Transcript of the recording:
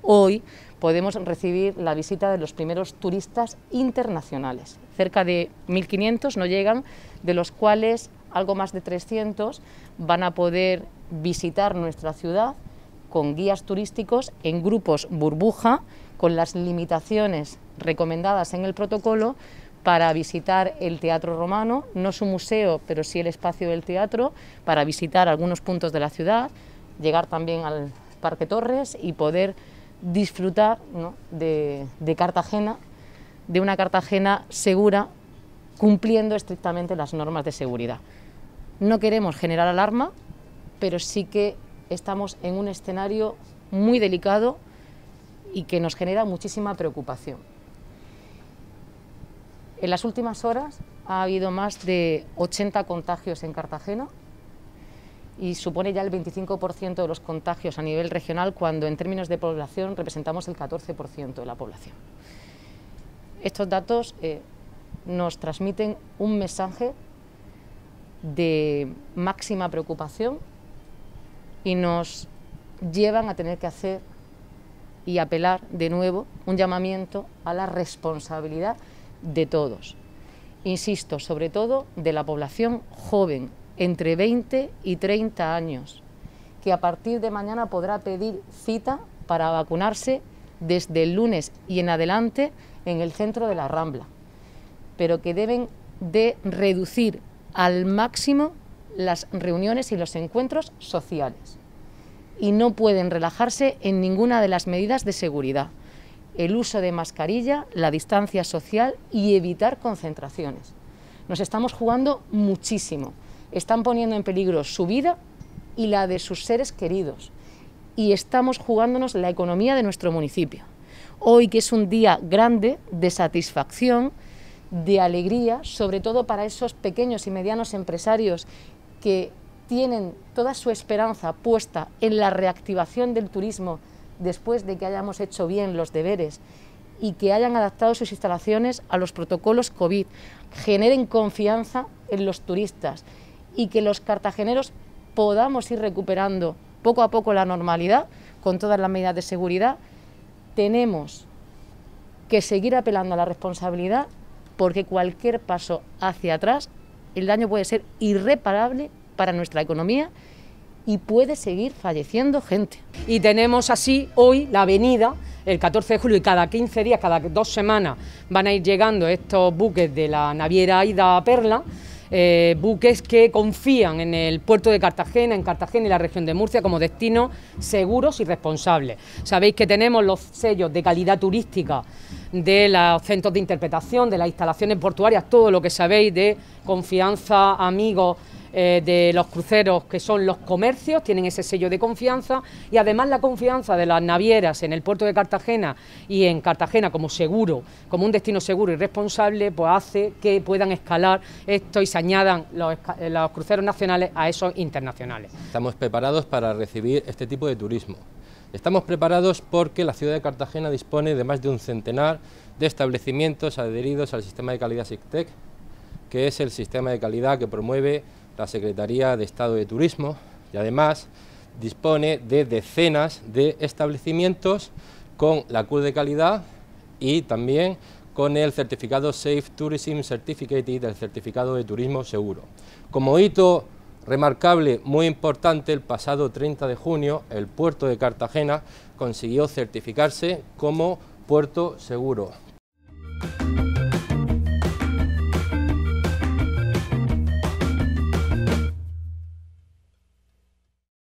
hoy podemos recibir la visita de los primeros turistas internacionales. Cerca de 1.500 no llegan, de los cuales algo más de 300 van a poder visitar nuestra ciudad con guías turísticos en grupos burbuja, con las limitaciones recomendadas en el protocolo, para visitar el Teatro Romano, no su museo, pero sí el espacio del teatro, para visitar algunos puntos de la ciudad, llegar también al Parque Torres y poder disfrutar, ¿no?, de Cartagena, de una Cartagena segura, cumpliendo estrictamente las normas de seguridad. No queremos generar alarma, pero sí que estamos en un escenario muy delicado y que nos genera muchísima preocupación. En las últimas horas ha habido más de 80 contagios en Cartagena y supone ya el 25% de los contagios a nivel regional, cuando en términos de población representamos el 14% de la población. Estos datos nos transmiten un mensaje de máxima preocupación y nos llevan a tener que hacer y apelar de nuevo un llamamiento a la responsabilidad de todos. Insisto, sobre todo de la población joven, entre 20 y 30 años, que a partir de mañana podrá pedir cita para vacunarse desde el lunes y en adelante en el centro de la Rambla, pero que deben de reducir al máximo las reuniones y los encuentros sociales y no pueden relajarse en ninguna de las medidas de seguridad: el uso de mascarilla, la distancia social y evitar concentraciones. Nos estamos jugando muchísimo, están poniendo en peligro su vida y la de sus seres queridos, y estamos jugándonos la economía de nuestro municipio. Hoy, que es un día grande de satisfacción, de alegría, sobre todo para esos pequeños y medianos empresarios que tienen toda su esperanza puesta en la reactivación del turismo después de que hayamos hecho bien los deberes y que hayan adaptado sus instalaciones a los protocolos COVID, generen confianza en los turistas y que los cartageneros podamos ir recuperando poco a poco la normalidad con todas las medidas de seguridad. Tenemos que seguir apelando a la responsabilidad, porque cualquier paso hacia atrás, el daño puede ser irreparable para nuestra economía y puede seguir falleciendo gente. Y tenemos así hoy la avenida, el 14 de julio, y cada 15 días, cada 2 semanas, van a ir llegando estos buques de la naviera Aida Perla, buques que confían en el puerto de Cartagena, en Cartagena y la región de Murcia como destinos seguros y responsables. Sabéis que tenemos los sellos de calidad turística de los centros de interpretación, de las instalaciones portuarias, todo lo que sabéis de Confianza Amigos de los cruceros, que son los comercios, tienen ese sello de confianza, y además la confianza de las navieras en el puerto de Cartagena y en Cartagena como seguro, como un destino seguro y responsable, pues hace que puedan escalar esto y se añadan los cruceros nacionales a esos internacionales. Estamos preparados para recibir este tipo de turismo. Estamos preparados porque la ciudad de Cartagena dispone de más de un centenar de establecimientos adheridos al sistema de calidad SICTEC, que es el sistema de calidad que promueve la Secretaría de Estado de Turismo, y además dispone de decenas de establecimientos con la CUR de calidad y también con el certificado Safe Tourism Certificate y del certificado de turismo seguro. Como hito remarcable muy importante, el pasado 30 de junio el puerto de Cartagena consiguió certificarse como puerto seguro,